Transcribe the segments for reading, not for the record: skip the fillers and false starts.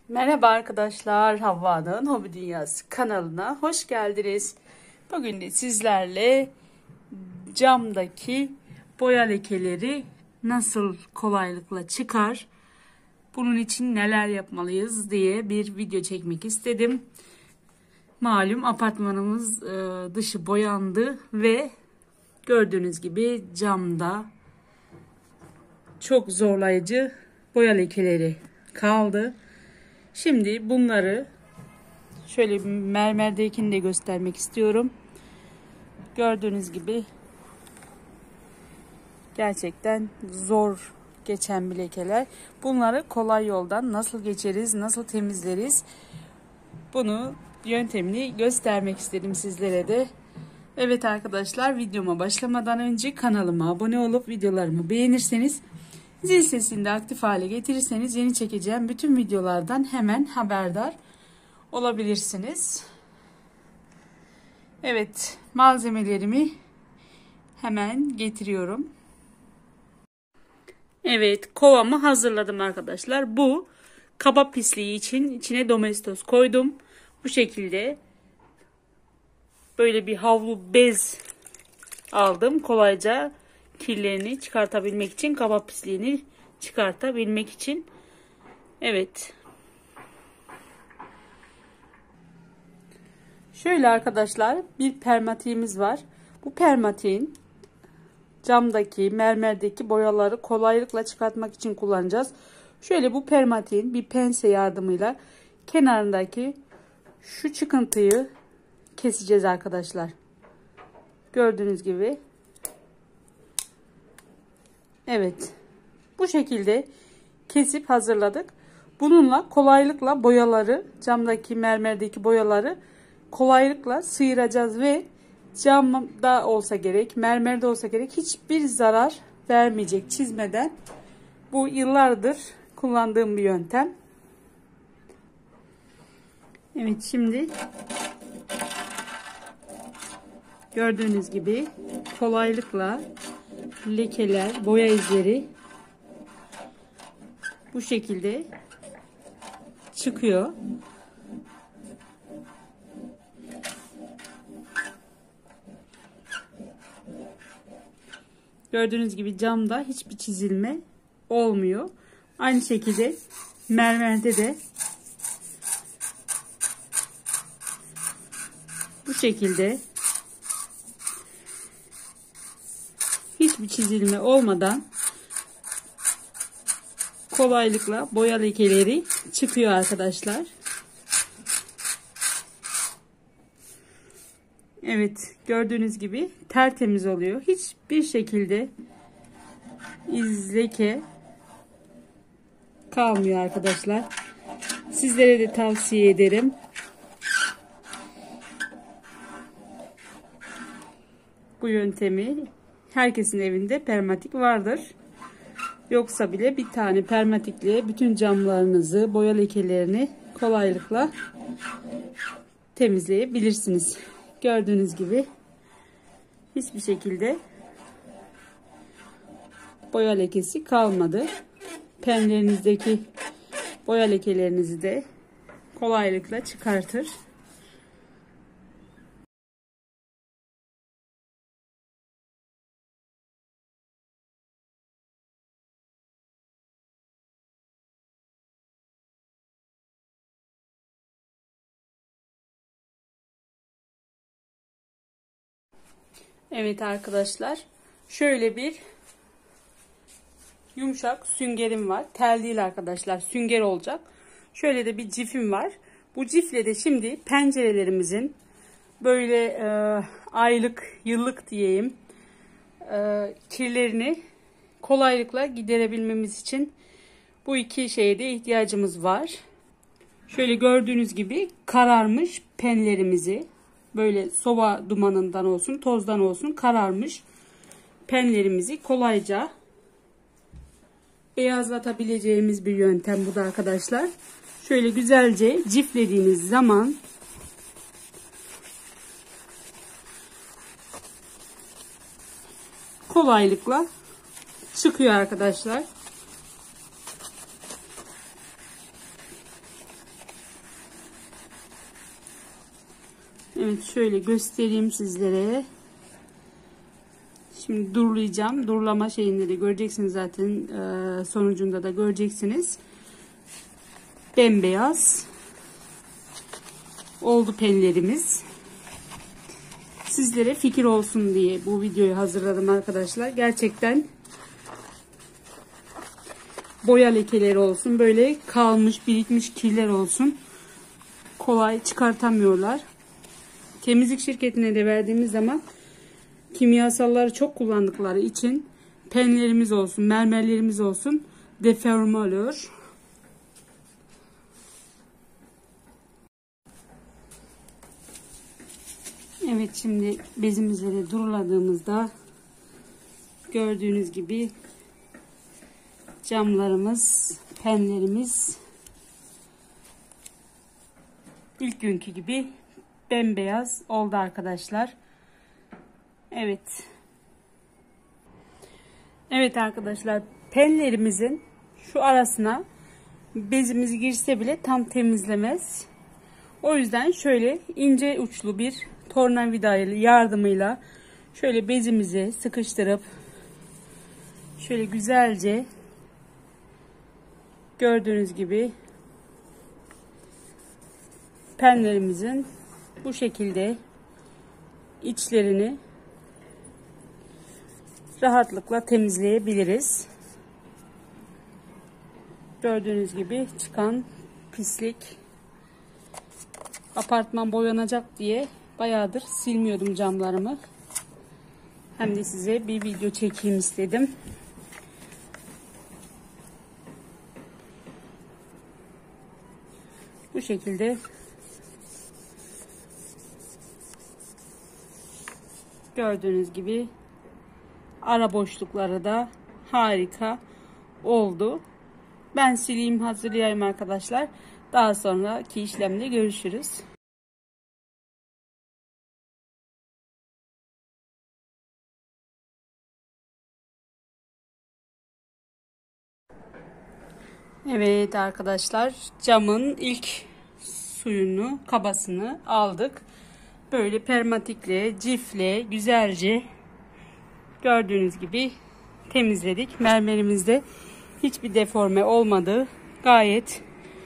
Merhaba arkadaşlar, Havva'nın Hobi Dünyası kanalına hoş geldiniz. Bugün de sizlerle camdaki boya lekeleri nasıl kolaylıkla çıkar, bunun için neler yapmalıyız diye bir video çekmek istedim. Malum apartmanımız dışı boyandı ve gördüğünüz gibi camda çok zorlayıcı boya lekeleri kaldı. Şimdi bunları şöyle mermerdekini de göstermek istiyorum. Gördüğünüz gibi gerçekten zor geçen bir lekeler. Bunları kolay yoldan nasıl geçeriz, nasıl temizleriz? Bunu yöntemini göstermek istedim sizlere de. Evet arkadaşlar, videoma başlamadan önce kanalıma abone olup videolarımı beğenirseniz, zil sesini de aktif hale getirirseniz yeni çekeceğim bütün videolardan hemen haberdar olabilirsiniz. Evet, malzemelerimi hemen getiriyorum. Evet, kovamı hazırladım arkadaşlar. Bu kaba pisliği için içine domestos koydum. Bu şekilde böyle bir havlu bez aldım. Kolayca kirlerini çıkartabilmek için, kaba pisliğini çıkartabilmek için. Evet. Şöyle arkadaşlar, bir permatiğimiz var. Bu permatiğin camdaki, mermerdeki boyaları kolaylıkla çıkartmak için kullanacağız. Şöyle bu permatiğin bir pense yardımıyla kenarındaki şu çıkıntıyı keseceğiz arkadaşlar. Gördüğünüz gibi. Evet. Bu şekilde kesip hazırladık. Bununla kolaylıkla boyaları, camdaki, mermerdeki boyaları kolaylıkla sıyıracağız ve camda olsa gerek, mermerde olsa gerek hiçbir zarar vermeyecek çizmeden. Bu yıllardır kullandığım bir yöntem. Evet, şimdi gördüğünüz gibi kolaylıkla lekeler, boya izleri bu şekilde çıkıyor. Gördüğünüz gibi camda hiçbir çizilme olmuyor. Aynı şekilde mermerde de bu şekilde hiçbir çizilme olmadan kolaylıkla boya lekeleri çıkıyor arkadaşlar. Evet, gördüğünüz gibi tertemiz oluyor. Hiçbir şekilde leke kalmıyor arkadaşlar. Sizlere de tavsiye ederim. Bu yöntemi, herkesin evinde permatik vardır. Yoksa bile bir tane permatikle bütün camlarınızı, boya lekelerini kolaylıkla temizleyebilirsiniz. Gördüğünüz gibi hiçbir şekilde boya lekesi kalmadı. Penlerinizdeki boya lekelerinizi de kolaylıkla çıkartır. Evet arkadaşlar, şöyle bir yumuşak süngerim var. Tel değil arkadaşlar, sünger olacak. Şöyle de bir cifim var. Bu cifle de şimdi pencerelerimizin böyle aylık, yıllık diyeyim kirlerini kolaylıkla giderebilmemiz için bu iki şeye de ihtiyacımız var. Şöyle gördüğünüz gibi kararmış penlerimizi, böyle soba dumanından olsun, tozdan olsun kararmış penlerimizi kolayca beyazlatabileceğimiz bir yöntem bu da arkadaşlar. Şöyle güzelce ciflediğiniz zaman kolaylıkla çıkıyor arkadaşlar. Evet, şöyle göstereyim sizlere. Şimdi durulayacağım. Durulama şeyini de göreceksiniz zaten. Sonucunda da göreceksiniz. Bembeyaz oldu penlerimiz. Sizlere fikir olsun diye bu videoyu hazırladım arkadaşlar. Gerçekten boya lekeleri olsun, böyle kalmış birikmiş kirler olsun, kolay çıkartamıyorlar. Temizlik şirketine de verdiğimiz zaman kimyasalları çok kullandıkları için penlerimiz olsun, mermerlerimiz olsun deforme oluyor. Evet, şimdi bezimizleri duruladığımızda gördüğünüz gibi camlarımız, penlerimiz ilk günkü gibi bembeyaz oldu arkadaşlar. Evet. Evet arkadaşlar, penlerimizin şu arasına bezimiz girse bile tam temizlemez. O yüzden şöyle ince uçlu bir tornavida yardımıyla şöyle bezimizi sıkıştırıp şöyle güzelce gördüğünüz gibi penlerimizin bu şekilde içlerini rahatlıkla temizleyebiliriz. Gördüğünüz gibi çıkan pislik, apartman boyanacak diye bayağıdır silmiyordum camlarımı. Hem de size bir video çekeyim istedim. Bu şekilde gördüğünüz gibi ara boşlukları da harika oldu. Ben sileyim, hazırlayayım arkadaşlar. Daha sonraki işlemde görüşürüz. Evet arkadaşlar, camın ilk suyunu, kabasını aldık. Böyle permatikle, cifle güzelce gördüğünüz gibi temizledik. Mermerimizde hiçbir deforme olmadı. Gayet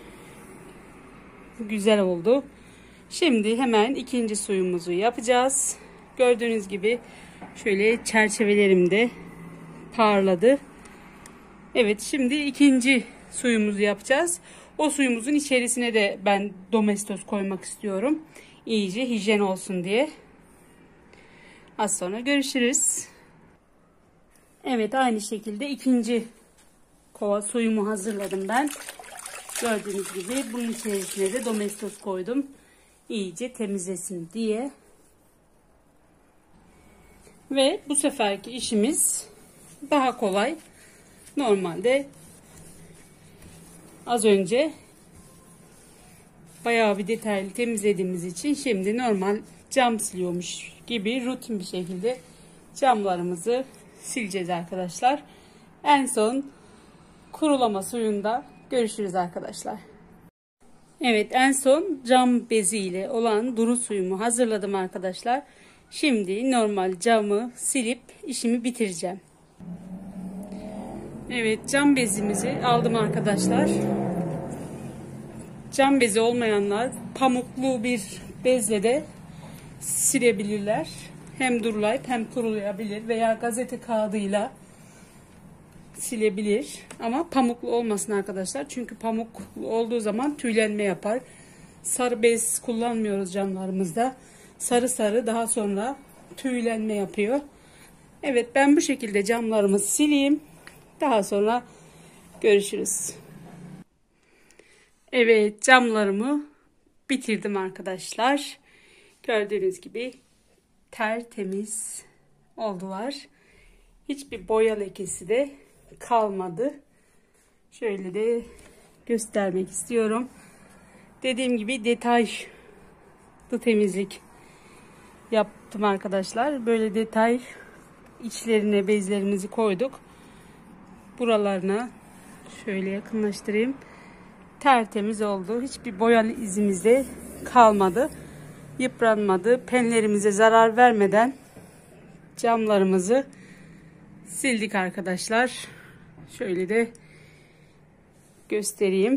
güzel oldu. Şimdi hemen ikinci suyumuzu yapacağız. Gördüğünüz gibi şöyle çerçevelerim de parladı. Evet, şimdi ikinci suyumuzu yapacağız. O suyumuzun içerisine de ben domestos koymak istiyorum. İyice hijyen olsun diye. Az sonra görüşürüz. Evet, aynı şekilde ikinci kova suyumu hazırladım ben. Gördüğünüz gibi bunun içerisine de domestos koydum. İyice temizlesin diye. Ve bu seferki işimiz daha kolay. Normalde az önce bayağı bir detaylı temizlediğimiz için şimdi normal cam siliyormuş gibi rutin bir şekilde camlarımızı sileceğiz arkadaşlar. En son kurulama suyunda görüşürüz arkadaşlar. Evet, en son cam bezi ile olan duru suyumu hazırladım arkadaşlar. Şimdi normal camı silip işimi bitireceğim. Evet, cam bezimizi aldım arkadaşlar. Cam bezi olmayanlar pamuklu bir bezle de silebilirler. Hem durulayıp hem kurulayabilir veya gazete kağıdıyla silebilir. Ama pamuklu olmasın arkadaşlar. Çünkü pamuklu olduğu zaman tüylenme yapar. Sarı bez kullanmıyoruz camlarımızda. Sarı daha sonra tüylenme yapıyor. Evet, ben bu şekilde camlarımı sileyim. Daha sonra görüşürüz. Evet, camlarımı bitirdim arkadaşlar. Gördüğünüz gibi tertemiz oldular. Hiçbir boya lekesi de kalmadı. Şöyle de göstermek istiyorum. Dediğim gibi detaylı temizlik yaptım arkadaşlar. Böyle detay içlerine bezlerimizi koyduk. Buralarına şöyle yakınlaştırayım. Tertemiz oldu. Hiçbir boyalı izimiz de kalmadı. yıpranmadı. Penlerimize zarar vermeden camlarımızı sildik arkadaşlar. Şöyle de göstereyim.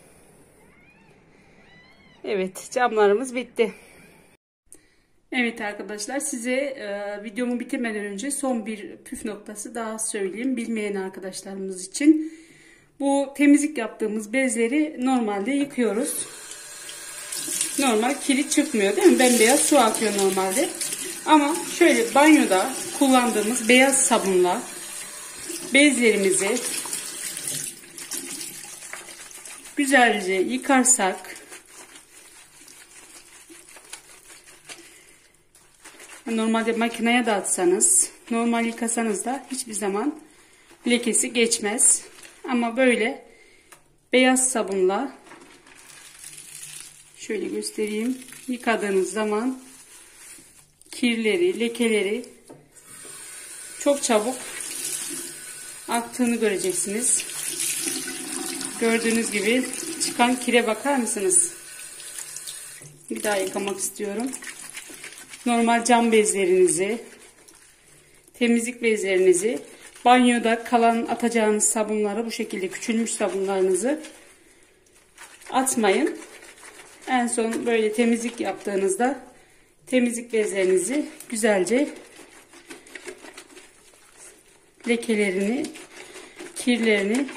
Evet, camlarımız bitti. Evet arkadaşlar, size videomu bitirmeden önce son bir püf noktası daha söyleyeyim bilmeyen arkadaşlarımız için. Bu temizlik yaptığımız bezleri normalde yıkıyoruz. Normal kiri çıkmıyor değil mi? Bembeyaz su akıyor normalde. Ama şöyle banyoda kullandığımız beyaz sabunla bezlerimizi güzelce yıkarsak, normalde makineye de atsanız, normal yıkasanız da hiçbir zaman lekesi geçmez. Ama böyle beyaz sabunla şöyle göstereyim, yıkadığınız zaman kirleri, lekeleri çok çabuk aktığını göreceksiniz. Gördüğünüz gibi çıkan kire bakar mısınız? Bir daha yıkamak istiyorum. Normal cam bezlerinizi, temizlik bezlerinizi, banyoda kalan atacağınız sabunları, bu şekilde küçülmüş sabunlarınızı atmayın. En son böyle temizlik yaptığınızda temizlik bezlerinizi güzelce lekelerini, kirlerini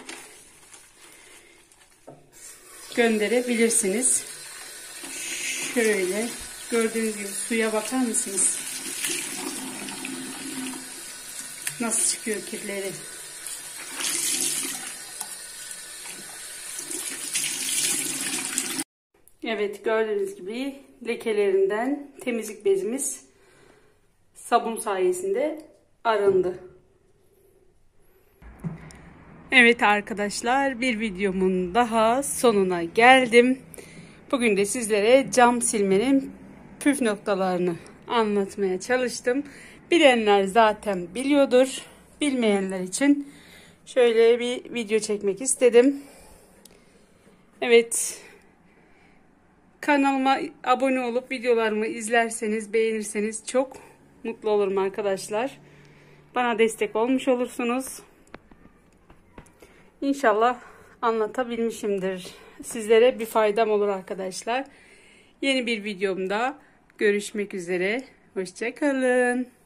gönderebilirsiniz. Şöyle gördüğünüz gibi suya bakar mısınız? Nasıl çıkıyor kirleri? Evet, gördüğünüz gibi lekelerinden temizlik bezimiz sabun sayesinde arındı. Evet arkadaşlar, bir videomun daha sonuna geldim. Bugün de sizlere cam silmenin püf noktalarını anlatmaya çalıştım. Bilenler zaten biliyordur. Bilmeyenler için şöyle bir video çekmek istedim. Evet, kanalıma abone olup videolarımı izlerseniz, beğenirseniz çok mutlu olurum arkadaşlar. Bana destek olmuş olursunuz. İnşallah anlatabilmişimdir. Sizlere bir faydam olur arkadaşlar. Yeni bir videomda görüşmek üzere. Hoşça kalın.